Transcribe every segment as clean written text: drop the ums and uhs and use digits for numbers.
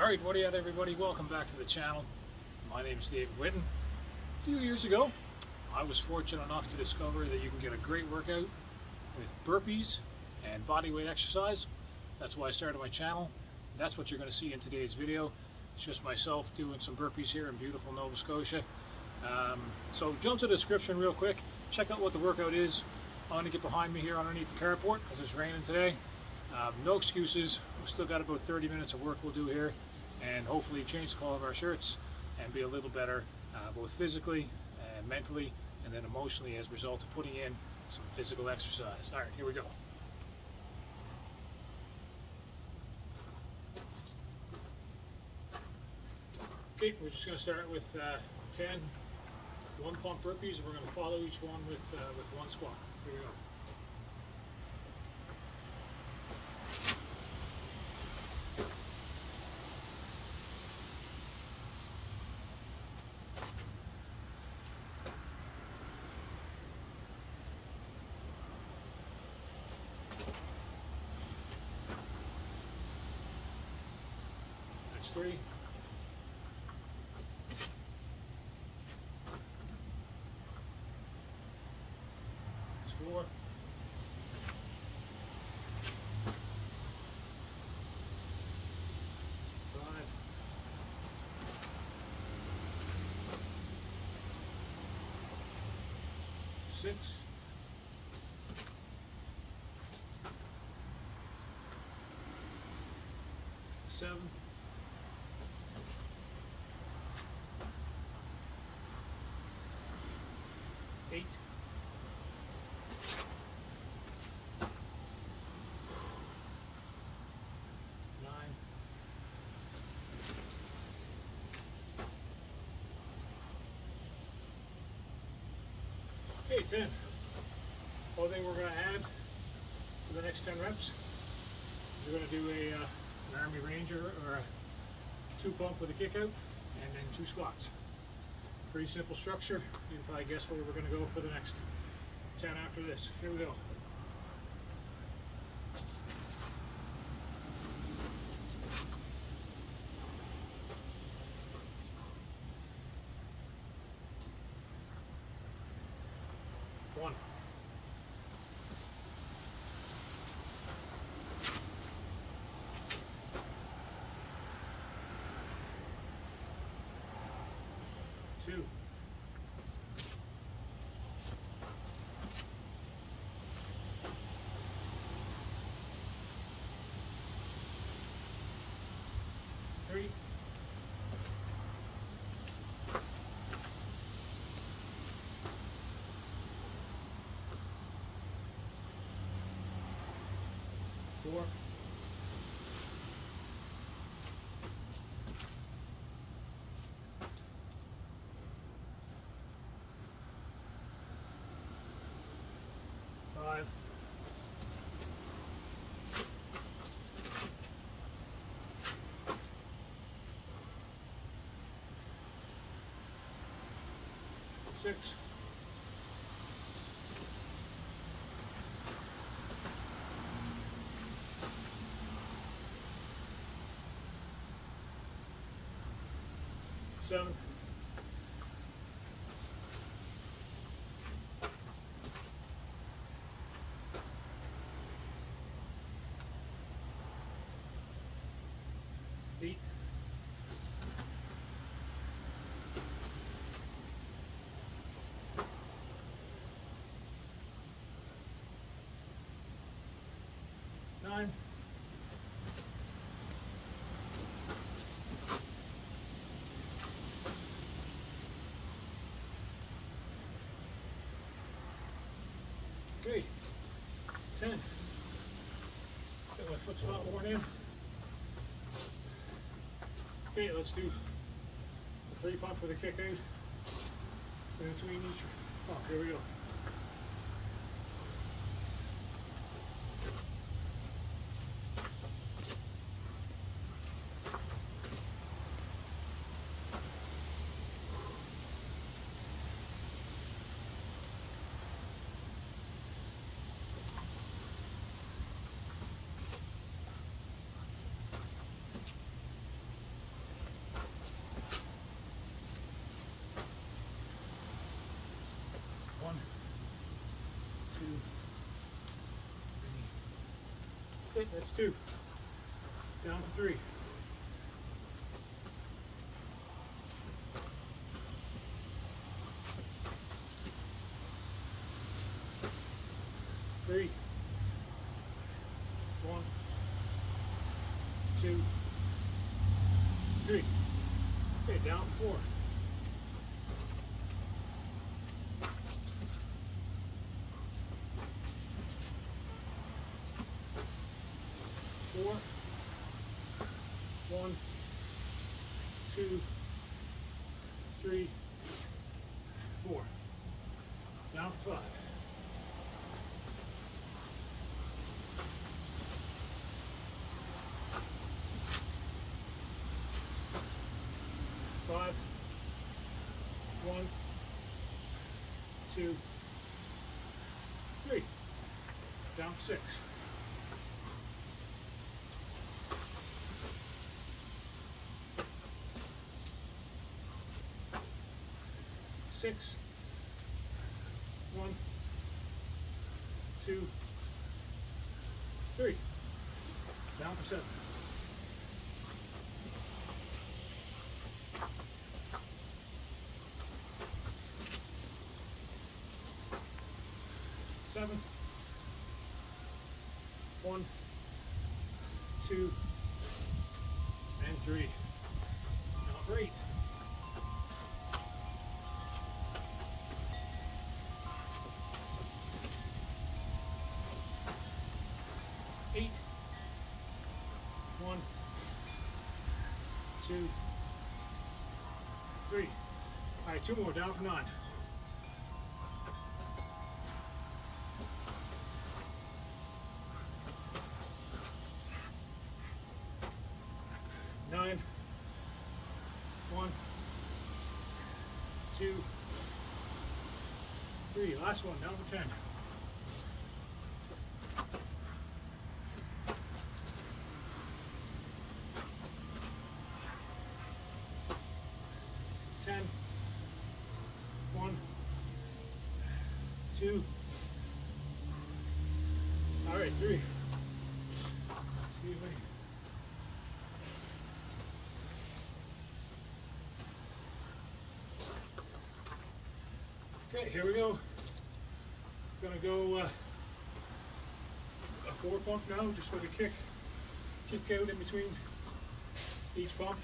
Alright, what do you at, everybody? Welcome back to the channel. My name is David Whitten. A few years ago, I was fortunate enough to discover that you can get a great workout with burpees and bodyweight exercise. That's why I started my channel. That's what you're going to see in today's video. It's just myself doing some burpees here in beautiful Nova Scotia. So jump to the description real quick. Check out what the workout is. I'm going to get behind me here underneath the carport because it's raining today. No excuses. We've still got about 30 minutes of work we'll do here, and hopefully change the color of our shirts and be a little better both physically and mentally and then emotionally as a result of putting in some physical exercise. Alright, here we go. Okay, we're just going to start with 10 one pump burpees, and we're going to follow each one with one squat. Here we go. That's 3. That's 4. 5. 6. 7. 8. 9. Okay, 10. Only thing we're going to add for the next 10 reps, we're going to do an Army Ranger or a 2 pump with a kick out and then 2 squats. Pretty simple structure. You can probably guess where we're going to go for the next 10 after this. Here we go. One. 2. 3. 4. 5. 6. 7. 8. 9. 10. Get my foot spot worn in. Okay, let's do the 3 pump with a kick out in between each. Oh, here we go. Okay, that's 2. Down for 3. 3. 1, 2, 3. Okay, down for 4. 4. 1, 2, 3, 4. Down for 5. 5. 1, 2, 3. Down for 6. 6. 1, 2, 3. Down for 7. 7. 1, 2, and 3. Now for 8. 8. 1, 2, 3. All right, 2 more. Down for 9. 9. 1, 2, 3. Last one. Down for 10. 10. 1, 2. All right, 3. Excuse me. Okay, here we go. Gonna go a 4 pump now, just with a kick out in between each pump.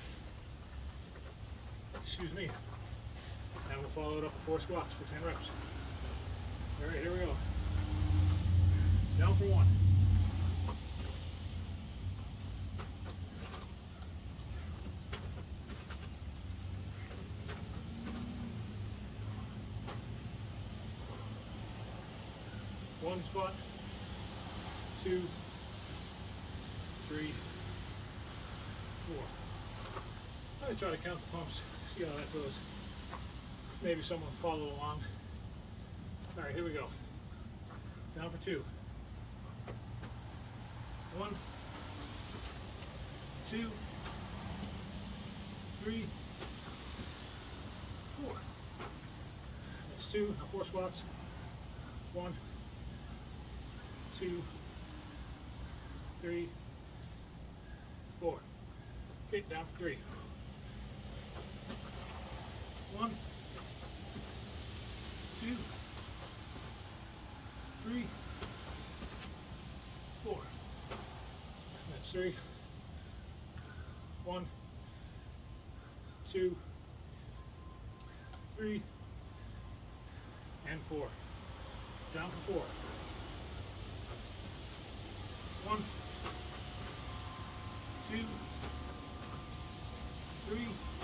Excuse me. And we'll follow it up with 4 squats for 10 reps. All right, here we go. Down for 1. 1 squat, 2, 3, 4. I'm going to try to count the pumps, see how that goes. Maybe someone will follow along. All right, here we go. Down for 2. 1, 2, 3, 4. That's 2. Now 4 squats. 1, 2, 3, 4. Okay, down for 3. 1, 2, 3, 4. That's 3. 1, 2, 3, and 4. Down for 4. 1, 2, 3,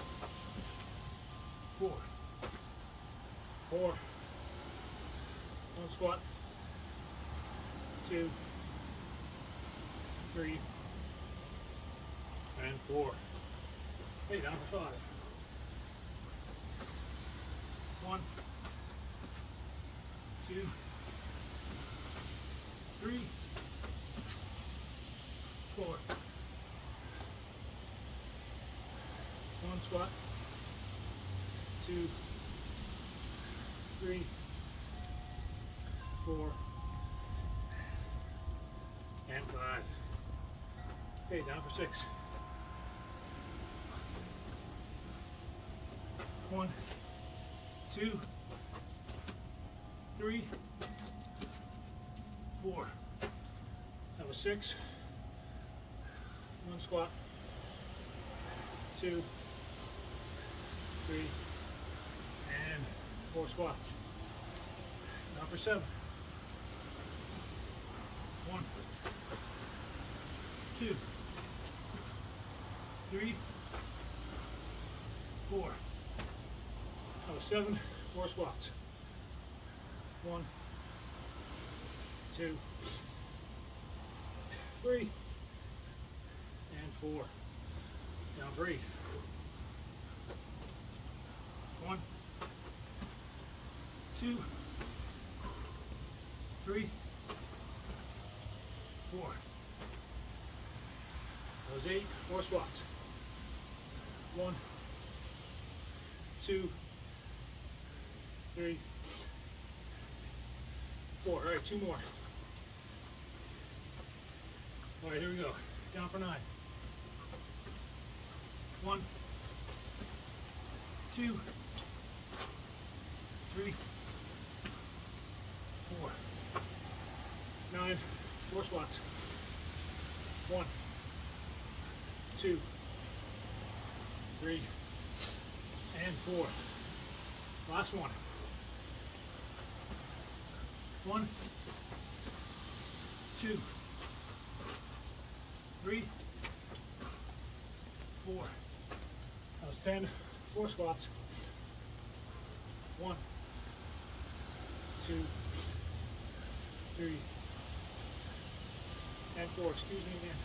4. 4. 1 squat. 2, 3, and 4. Okay, down for 5. 1, 2, 3, 4. 1 squat. 2, 3, 4, and 5. Okay, down for 6. 1, 2, 3, 4. That was 6. 1 squat, 2, 3, and 4 squats. Now for 7. 1, 2, 3, 4. That was 7, 4 squats. 1, 2, 3, and 4. Down for 8. 1, 2, 3, 4. That was 8, 4 squats. 1, 2, 3, 4. All right, 2 more. All right, here we go. Down for 9. 1, 2, 3, 4. 9, 4 squats. 1, 2, 3, and 4. Last one. 1, 2, 3, 4. That was 10, 4 squats. 1, 2, 3, and 4. Excuse me again.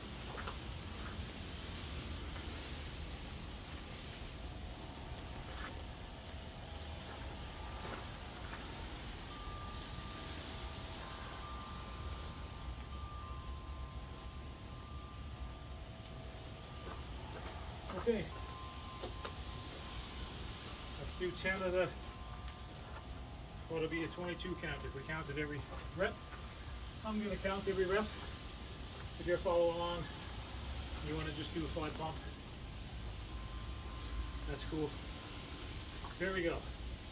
Okay, let's do 10 of the, what'll be a 22 count if we counted every rep. I'm going to count every rep. If you're following along, you want to just do a 5 pump. That's cool. Here we go.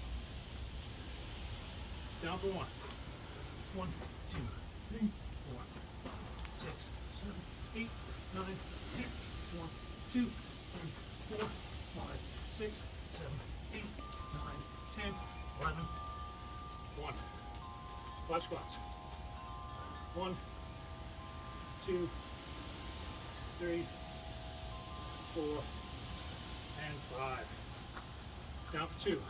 Down for 1. 1, 2, 3, 4, 5, 6, 7, 8, 9, 10. 1, 2, 3, 4, 5, 6, 7, 8, 9, 10, 11. 1. 5 squats. 1, 2, 3, 4, and 5. Down for 2.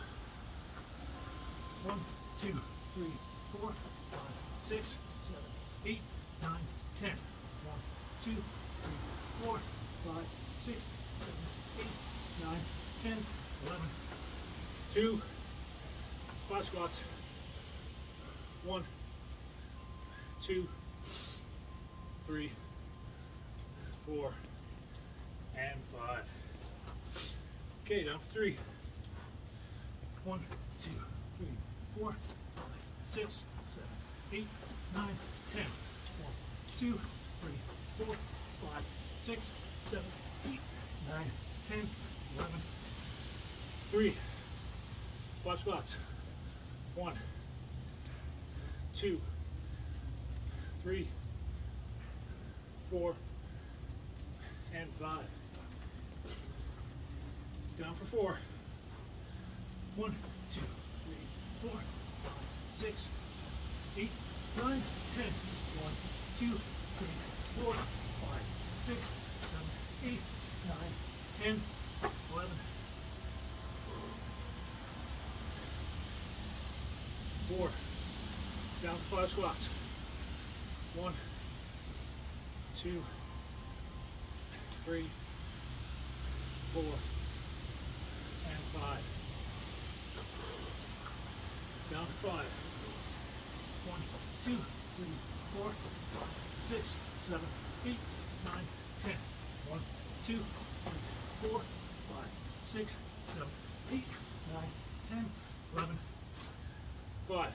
1, 2, 3, 4, 5, 6, 7, 8, 9, 10. 1, 2, 3, 4, 5, 6, 7, 8, 9, 10, 11. 2, 5 squats. 1, 2, 3, 4, and 5. Okay, down for 3. 1, 2, 3, 4, 5, 6, 7, 8, 9, 10. 1, 2, 3, 4, 5, 6, 7, 8, 9, 10, 11. 3. 5 squats. 1, 2, 3, 4, and 5. Down for 4. 1, 2, 3, 4, 5, 6, 7, 8, 9, 10. 1, 2, 3, 4, 5, 6, 7, 8, 9, 10, 11. 4. Down for 5 squats. 1, 2, 3, 4, and 5. Down for 5. 1, 2, 3, 4, 5, 6, 7, 8, 9, 10. 1, 2, 3, 4, 5, 6, 7, 8, 9, 10, 11. 5.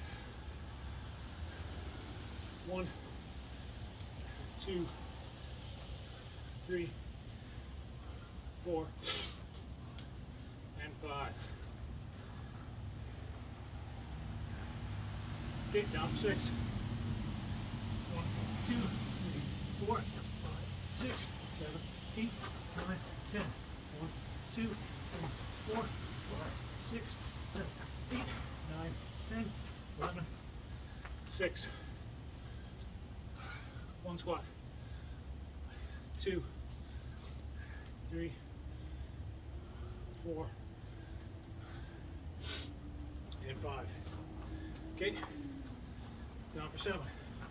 1, 2, 3, 4, and 5. Okay, down for 6. 1, 2, 3, 4, 5, 6, 7, 8, 9, 10. 1, 2, 3, 4, 5, 6, 7, 8, 9, 10, 11. 6. 1 squat. 2, 3, 4, and 5. Okay, down for 7.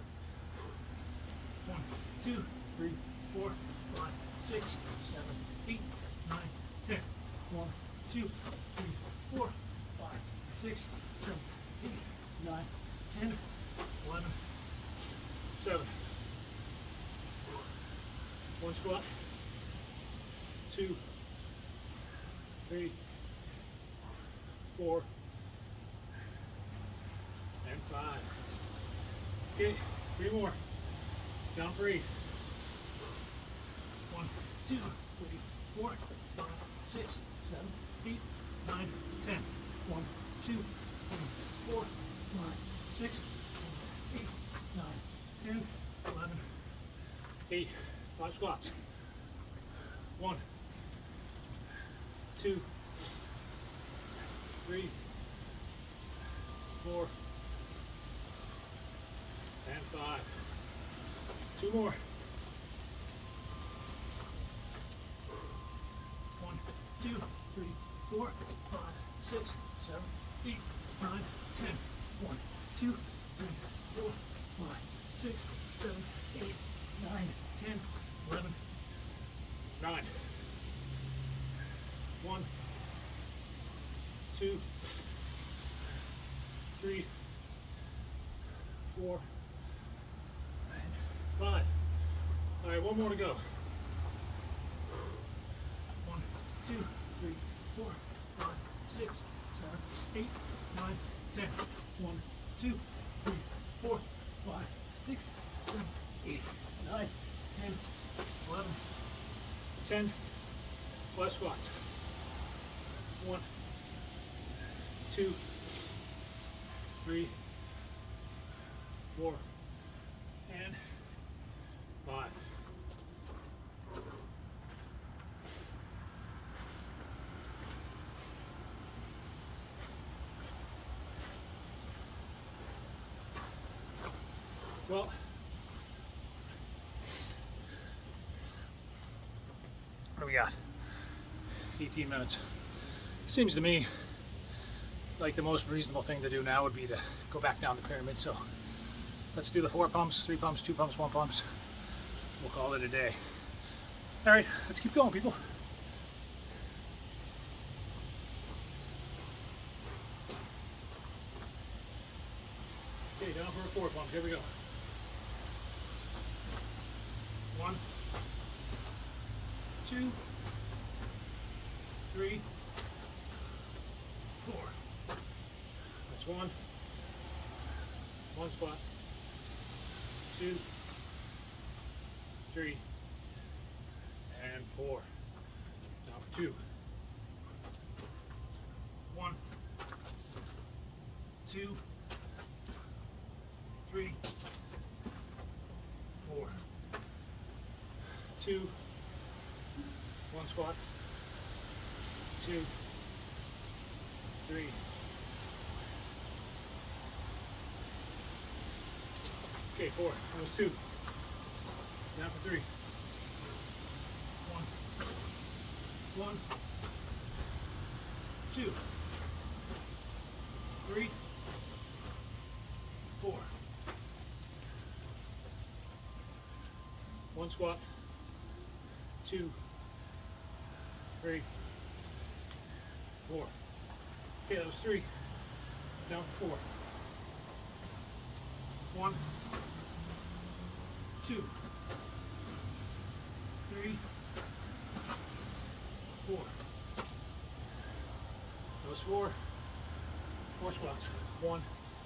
1, 2, 3, 4, 5, 6, 7, 8, 9, 10. 1, 2, 3, 4, 5, 6, 7, 8, 9, 10, 11. 7. 1 squat. 2, 3, 4, and 5. Okay, 3 more. Down for 8. 1, 2, 3, 4, 5, 6, 7, 8, 9, 10. 1, 2, 3, 4, 5, 6, 7, 8, 9, 10, 11. 8. 5 squats. 1, 2, 3, 4, and 5. 2 more. 1, 2, 3, 4, 5, 6, 7, 8, 9, 10. 1, 2, 3, 4, 5, 6, 7, 8, 9, 10, 11. 9. 1, 2, 3, 4, and 5. All right, 1 more to go. 1, 2, 3, 4, 5, 6, 7, 8, 9, 10. 1, 2, 3, 4, 5, 6, 7, 8, 9, 10, 11. 10 flat squats. 1, 2, 3, 4, and 5. Well, what do we got? 18 minutes. Seems to me like the most reasonable thing to do now would be to go back down the pyramid. So let's do the 4 pumps, 3 pumps, 2 pumps, 1 pumps. We'll call it a day. All right, let's keep going, people. Okay, down for a 4 pump. Here we go. 1, 2, 3, 4. That's 1. 1 squat. 2, 3, and 4. Now for 2. 1, 2, 3, 4. 2, 1 squat. 2, 3. Okay, 4. That was 2. Down for 3. 1, 2, 3, 4. 1 squat. 2, 3, 4. Okay, that was 3. Down for 4. 1, 2, 3, 4. That was 4. 4 squats. 1,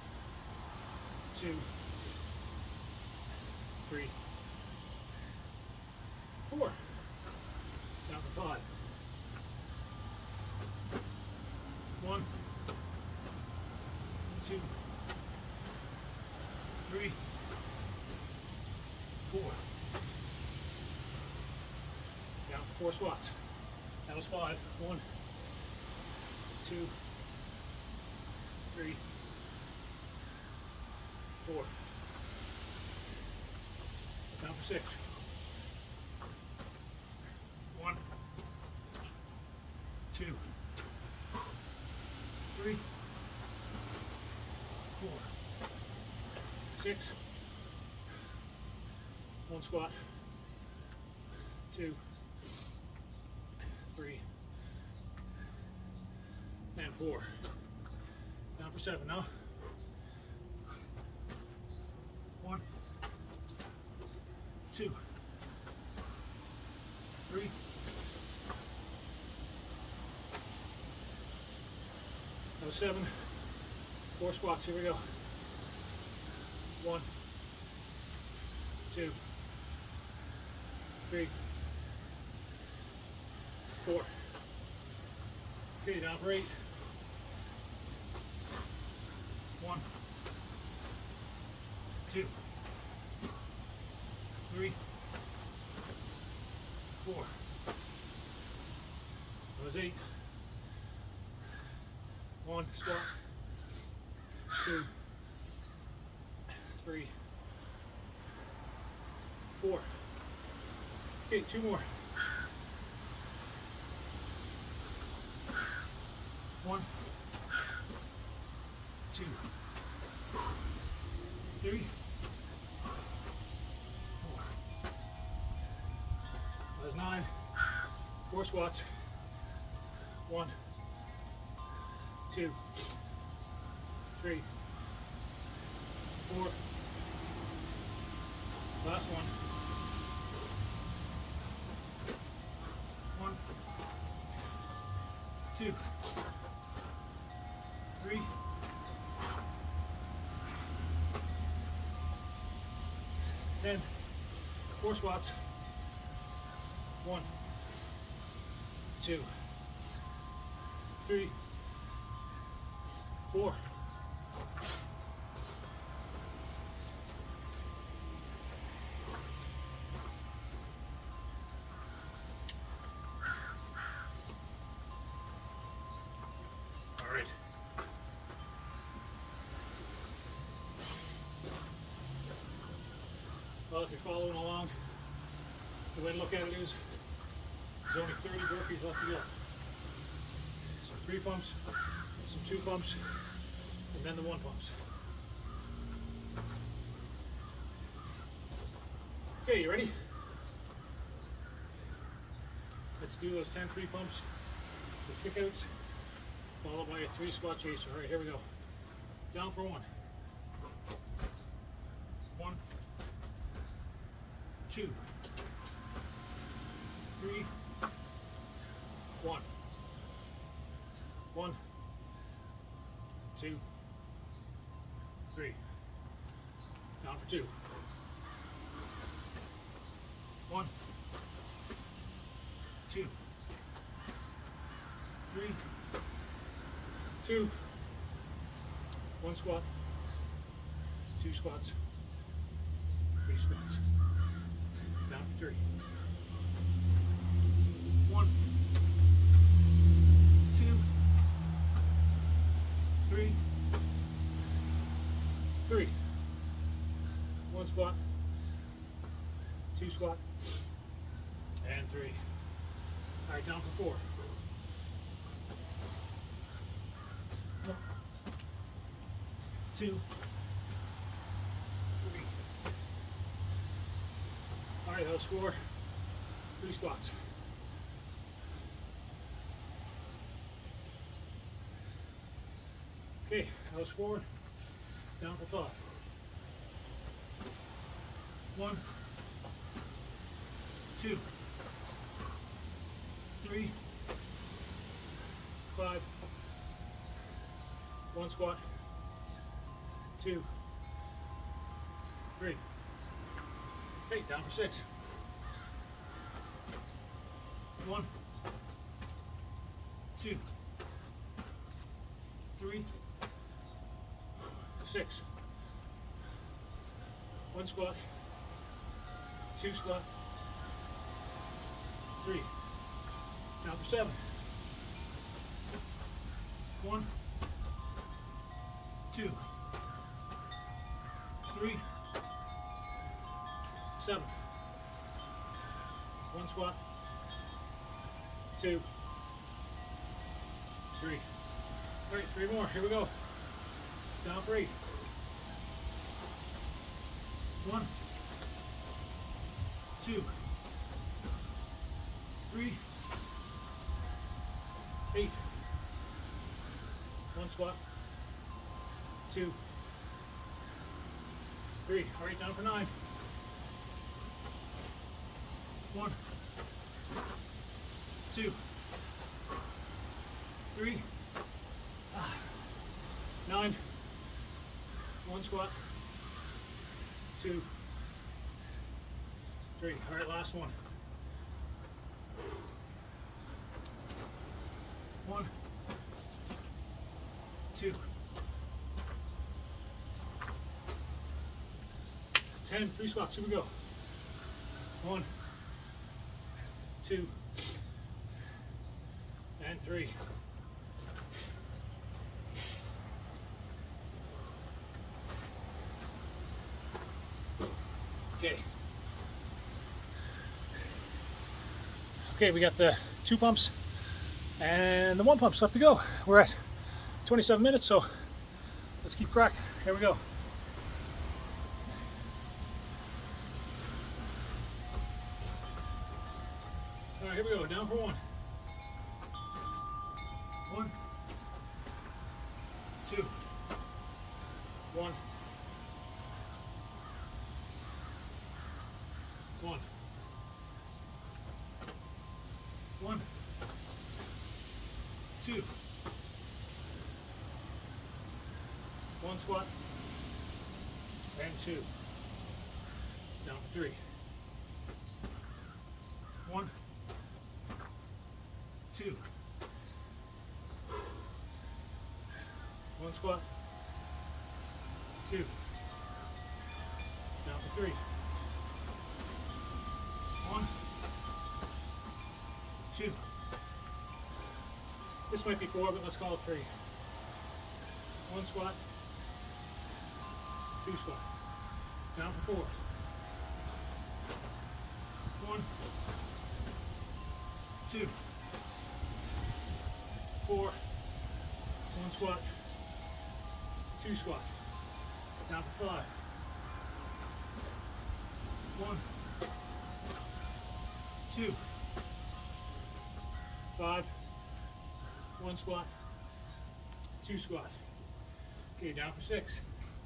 2, 3, 4. Down for 5. 1, 2, 3, 4. Down for 4 squats. That was 5. 1, 2, 3, 4. Down for 6. 1, 2, 3, 4, 6. 1 squat. 2, 3, and 4. Down for 7 now. 1, 2, 3, 7. 4 squats. Here we go. 1, 2, 3, 4. Okay, down for 8. 1, 2, 3, 4. That was 8. 1 squat. 2, 3, 4. Okay, 2 more. 1, 2, 3, 4. That's 9. 4 squats. 1, 2, 3, 4. Last one. 1, 2, 3, 10. 4 squats. 1, 2, 3, 4. All right. Well, if you're following along, the way to look at it is there's only 30 burpees left to go. Some 3 pumps, some 2 pumps, and then the 1 pumps. Okay, you ready? Let's do those 10 3 pumps with kickouts, followed by a 3 squat chaser. All right, here we go. Down for 1. 1, 2, 3, 1. 1, 2, 3. Down for 2. 1, 2, 3, 2. 1 squat, 2 squats, 3 squats. Down for 3. 1, 2, 3, 3. 1 squat, 2 squat, and 3. All right, down for 4. 1, 2, 3. All right, that was 4. 3 squats. Okay, that was 4. Down for 5. 1, 2, 3, 5. 1 squat, 2, 3. Okay, down for 6. 1, 2, 3, 6. 1 squat, 2 squat, 3. Now for 7. 1, 2, 3, 7. 1 squat, 2, 3. All right, 3 more. Here we go. Down for 8. 1, 2, 3, 8. 1 squat, 2, 3. All right, down for 9. 1, 2, 3, 9. 1 squat, 2, 3. All right, last one. 1, 2, 10. 3 squats. Here we go. 1, 2, and 3. Okay, we got the 2 pumps and the 1 pump left to go. We're at 27 minutes, so let's keep cracking. Here we go. All right, here we go. Down for 1. 1, 2, 1, 1, 1, 2, 1 squat, and 2. Down for 3. 1, 2, 1 squat, 2. Down for 3. 1, 2. This might be 4, but let's call it 3. 1 squat, 2 squat. Down for 4. 1, 2, 4. 1 squat, 2 squat. Down for 5. 1, 2, 5. 1 squat, 2 squat. Okay, down for 6.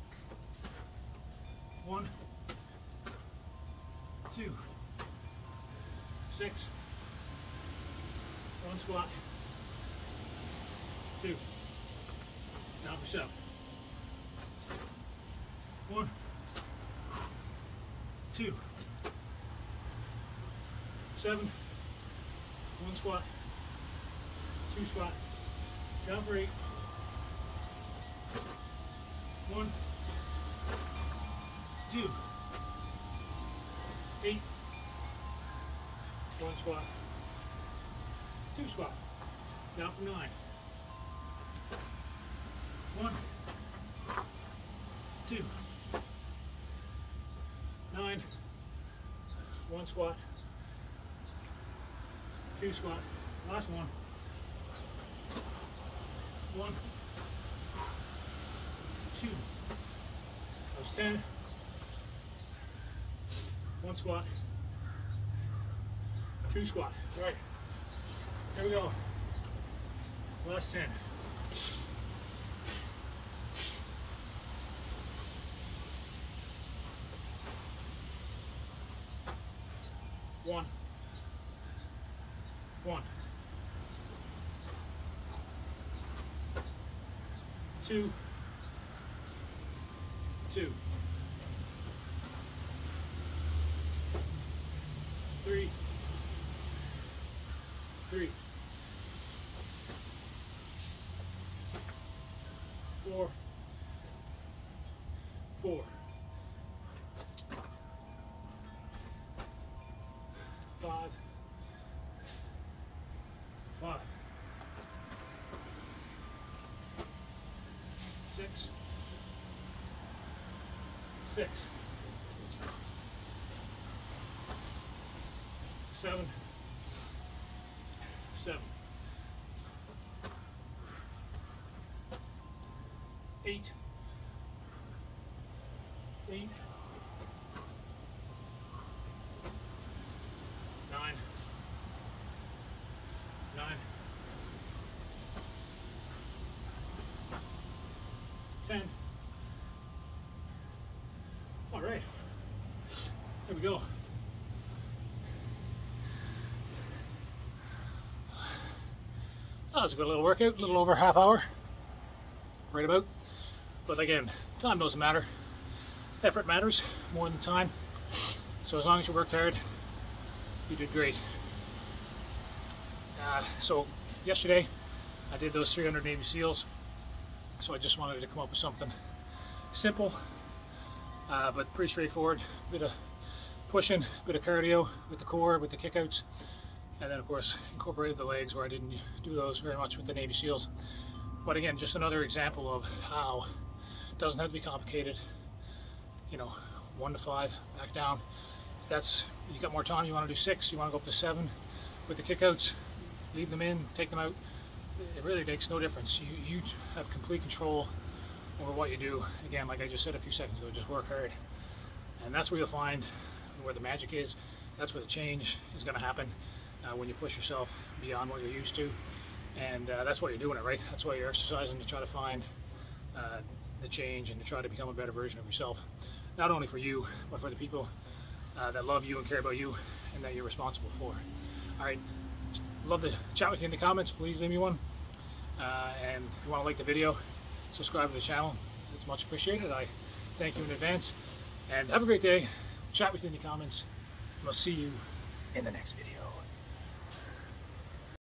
1, 2, 6. 1 squat, 2. Down for 7. 1, 2, 7. 1 squat, 2 squat. Down for 8. 1, 2, 8. 1 squat, 2 squat. Down for 9. 1, 2, 9. 1 squat, 2 squat. Last one. 1, 2. That was 10. 1 squat, 2 squat. All right, here we go. Last 10. 1, 1, 2, 2, 3, 3, 4, 4, 5, 5, 6, 6, 7, 7, 8, 8, 9, 9, 10. All right, there we go. That was a good little workout, a little over half hour, right about. But again, time doesn't matter. Effort matters more than time. So as long as you worked hard, you did great. So yesterday, I did those 300 Navy SEALs. So I just wanted to come up with something simple, but pretty straightforward. Bit of pushing, bit of cardio with the core, with the kickouts. And then of course incorporated the legs, where I didn't do those very much with the Navy SEALs. But again, just another example of how it doesn't have to be complicated. You know, 1 to 5, back down. If that's, you got more time, you want to do 6, you want to go up to 7 with the kickouts, leave them in, take them out. It really makes no difference. You have complete control over what you do. Again, like I just said a few seconds ago, just work hard. And that's where you'll find where the magic is. That's where the change is going to happen. When you push yourself beyond what you're used to, and that's why you're doing it, right? That's why you're exercising, to try to find the change and to try to become a better version of yourself, not only for you, but for the people that love you and care about you and that you're responsible for. All right, love to chat with you in the comments. Please leave me one, and if you want to like the video, subscribe to the channel. It's much appreciated. I thank you in advance, and have a great day. Chat with you in the comments, and I'll see you in the next video.